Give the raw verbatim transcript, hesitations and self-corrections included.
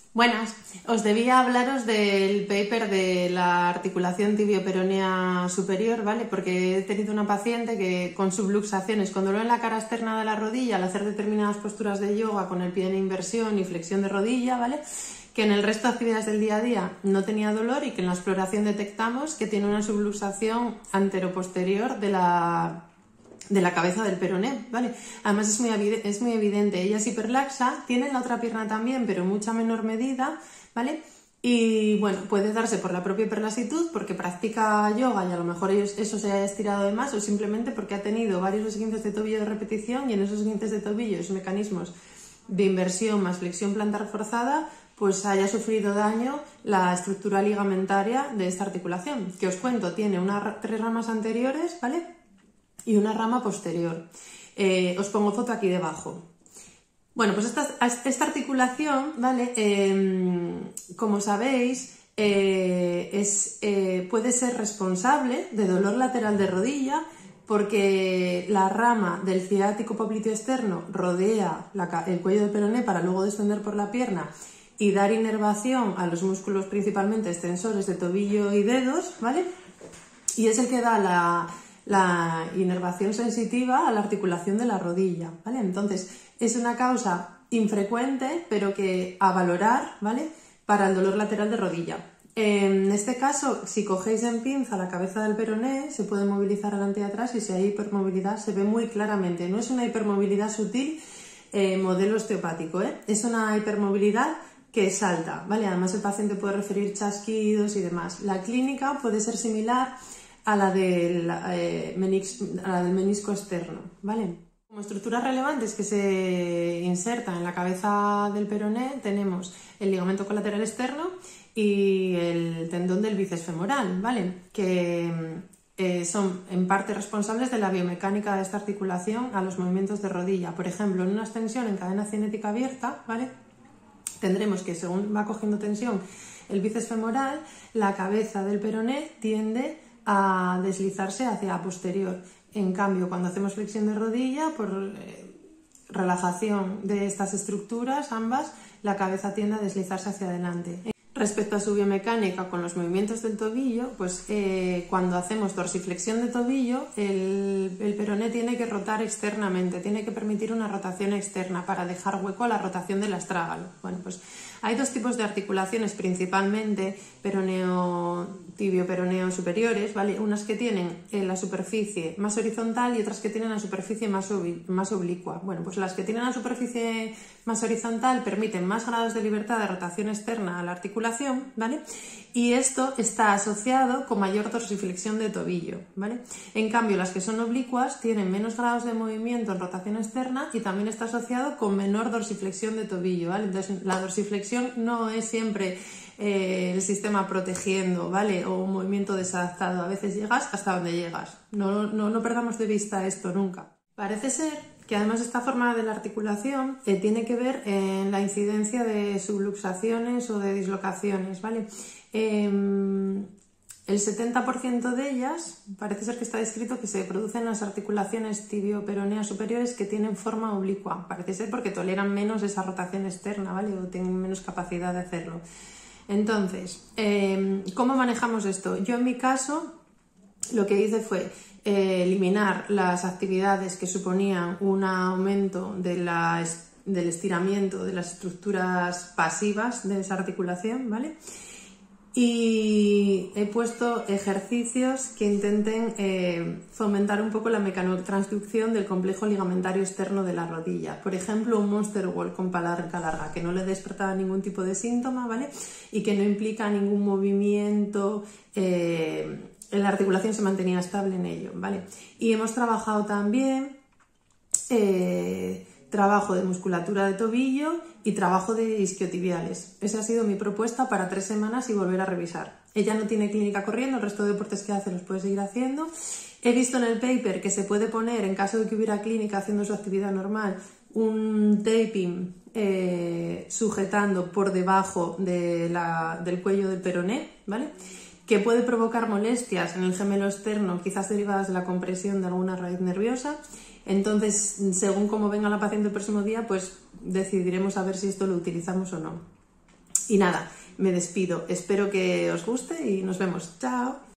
Buenas, os debía hablaros del paper de la articulación tibio-peronea superior, ¿vale? Porque he tenido una paciente que con subluxaciones, con dolor en la cara externa de la rodilla, al hacer determinadas posturas de yoga con el pie en inversión y flexión de rodilla, ¿vale? Que en el resto de actividades del día a día no tenía dolor y que en la exploración detectamos que tiene una subluxación anteroposterior de la de la cabeza del peroné, ¿vale? Además es muy, es muy evidente, ella es hiperlaxa, tiene la otra pierna también, pero en mucha menor medida, ¿vale? Y bueno, puede darse por la propia hiperlaxitud, porque practica yoga y a lo mejor eso se haya estirado de más, o simplemente porque ha tenido varios esguinces de tobillo de repetición y en esos esguinces de tobillo, esos mecanismos de inversión más flexión plantar forzada, pues haya sufrido daño la estructura ligamentaria de esta articulación, que os cuento, tiene unas tres ramas anteriores, ¿vale? Y una rama posterior. Eh, os pongo foto aquí debajo. Bueno, pues esta, esta articulación, ¿vale? Eh, como sabéis, eh, es, eh, puede ser responsable de dolor lateral de rodilla porque la rama del ciático popliteo externo rodea la, el cuello del peroné para luego descender por la pierna y dar inervación a los músculos principalmente extensores de tobillo y dedos, ¿vale? Y es el que da la... la inervación sensitiva a la articulación de la rodilla, ¿vale? Entonces, es una causa infrecuente, pero que a valorar, ¿vale? Para el dolor lateral de rodilla. En este caso, si cogéis en pinza la cabeza del peroné, se puede movilizar adelante y atrás y si hay hipermovilidad se ve muy claramente. No es una hipermovilidad sutil eh, modelo osteopático, ¿eh? Es una hipermovilidad que salta, ¿vale? Además, el paciente puede referir chasquidos y demás. La clínica puede ser similar a la del, eh, menis, a la del menisco externo, ¿vale? Como estructuras relevantes que se insertan en la cabeza del peroné tenemos el ligamento colateral externo y el tendón del bíceps femoral, ¿vale? Que eh, son en parte responsables de la biomecánica de esta articulación a los movimientos de rodilla. Por ejemplo, en una extensión en cadena cinética abierta, ¿vale? Tendremos que según va cogiendo tensión el bíceps femoral, la cabeza del peroné tiende a deslizarse hacia posterior. En cambio, cuando hacemos flexión de rodilla, por eh, relajación de estas estructuras, ambas, la cabeza tiende a deslizarse hacia adelante. Respecto a su biomecánica con los movimientos del tobillo, pues eh, cuando hacemos dorsiflexión de tobillo, el, el peroné tiene que rotar externamente, tiene que permitir una rotación externa para dejar hueco a la rotación del astrágalo. Bueno, pues hay dos tipos de articulaciones principalmente, peroneo tibio, peroneo superiores, ¿vale? Unas que tienen eh, la superficie más horizontal y otras que tienen la superficie más, más oblicua. Bueno, pues las que tienen la superficie más horizontal permiten más grados de libertad de rotación externa a la articulación, ¿vale? Y esto está asociado con mayor dorsiflexión de tobillo, ¿vale? En cambio, las que son oblicuas tienen menos grados de movimiento en rotación externa y también está asociado con menor dorsiflexión de tobillo, ¿vale? Entonces, la dorsiflexión no es siempre eh, el sistema protegiendo, ¿vale? O un movimiento desadaptado. A veces llegas hasta donde llegas. No, no, no perdamos de vista esto nunca. Parece ser que además esta forma de la articulación eh, tiene que ver en la incidencia de subluxaciones o de dislocaciones, ¿vale? Eh, el setenta por ciento de ellas parece ser que está descrito que se producen en las articulaciones tibio-peroneas superiores que tienen forma oblicua. Parece ser porque toleran menos esa rotación externa, ¿vale? O tienen menos capacidad de hacerlo. Entonces, eh, ¿cómo manejamos esto? Yo en mi caso lo que hice fue eh, eliminar las actividades que suponían un aumento de la, del estiramiento de las estructuras pasivas de esa articulación, ¿vale? Y he puesto ejercicios que intenten eh, fomentar un poco la mecanotransducción del complejo ligamentario externo de la rodilla. Por ejemplo, un monster walk con palanca larga, que no le despertaba ningún tipo de síntoma, ¿vale? Y que no implica ningún movimiento, eh, la articulación se mantenía estable en ello, ¿vale? Y hemos trabajado también eh, trabajo de musculatura de tobillo y trabajo de isquiotibiales. Esa ha sido mi propuesta para tres semanas y volver a revisar. Ella no tiene clínica corriendo, el resto de deportes que hace los puede seguir haciendo. He visto en el paper que se puede poner, en caso de que hubiera clínica haciendo su actividad normal, un taping eh, sujetando por debajo de la, del cuello del peroné, ¿vale? Que puede provocar molestias en el gemelo externo, quizás derivadas de la compresión de alguna raíz nerviosa. Entonces, según cómo venga la paciente el próximo día, pues decidiremos a ver si esto lo utilizamos o no. Y nada, me despido. Espero que os guste y nos vemos. ¡Chao!